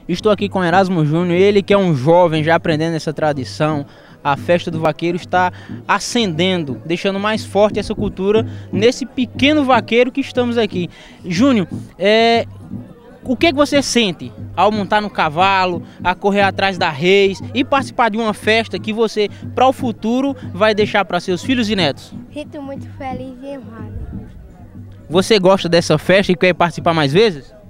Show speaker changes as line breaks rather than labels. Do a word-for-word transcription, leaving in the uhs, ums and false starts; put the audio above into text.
Estou aqui com Erasmo Júnior, ele que é um jovem já aprendendo essa tradição. A festa do vaqueiro está ascendendo, deixando mais forte essa cultura nesse pequeno vaqueiro que estamos aqui. Júnior, é, o que, que você sente ao montar no cavalo, a correr atrás da reis e participar de uma festa que você, para o futuro, vai deixar para seus filhos e netos?
Sinto muito feliz e honrado.
Você gosta dessa festa e quer participar mais vezes?